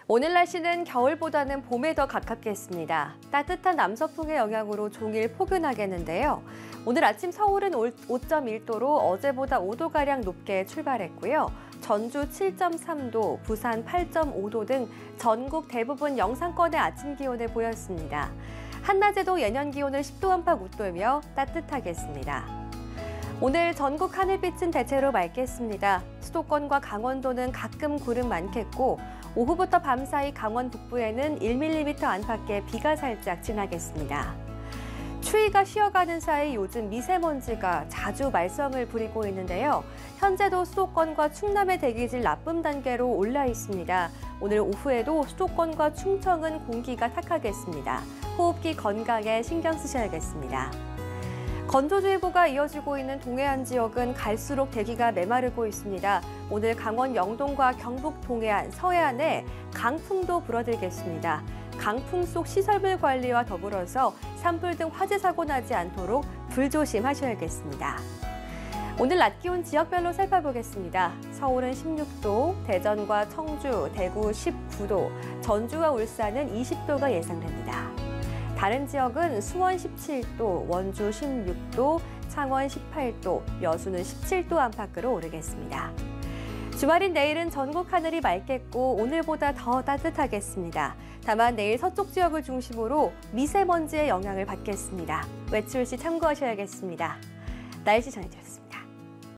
오늘 날씨는 겨울보다는 봄에 더 가깝겠습니다. 따뜻한 남서풍의 영향으로 종일 포근하겠는데요. 오늘 아침 서울은 5.1도로 어제보다 5도가량 높게 출발했고요. 전주 7.3도, 부산 8.5도 등 전국 대부분 영상권의 아침 기온을 보였습니다. 한낮에도 예년 기온을 10도 안팎 웃돌며 따뜻하겠습니다. 오늘 전국 하늘빛은 대체로 맑겠습니다. 수도권과 강원도는 가끔 구름 많겠고 오후부터 밤사이 강원 북부에는 1mm 안팎의 비가 살짝 지나겠습니다. 추위가 쉬어가는 사이 요즘 미세먼지가 자주 말썽을 부리고 있는데요. 현재도 수도권과 충남의 대기질 나쁨 단계로 올라 있습니다. 오늘 오후에도 수도권과 충청은 공기가 탁하겠습니다. 호흡기 건강에 신경 쓰셔야겠습니다. 건조주의보가 이어지고 있는 동해안 지역은 갈수록 대기가 메마르고 있습니다. 오늘 강원 영동과 경북 동해안, 서해안에 강풍도 불어들겠습니다. 강풍 속 시설물 관리와 더불어서 산불 등 화재 사고 나지 않도록 불조심하셔야겠습니다. 오늘 낮 기온 지역별로 살펴보겠습니다. 서울은 16도, 대전과 청주, 대구 19도, 전주와 울산은 20도가 예상됩니다. 다른 지역은 수원 17도, 원주 16도, 창원 18도, 여수는 17도 안팎으로 오르겠습니다. 주말인 내일은 전국 하늘이 맑겠고 오늘보다 더 따뜻하겠습니다. 다만 내일 서쪽 지역을 중심으로 미세먼지의 영향을 받겠습니다. 외출 시 참고하셔야겠습니다. 날씨 전해드렸습니다.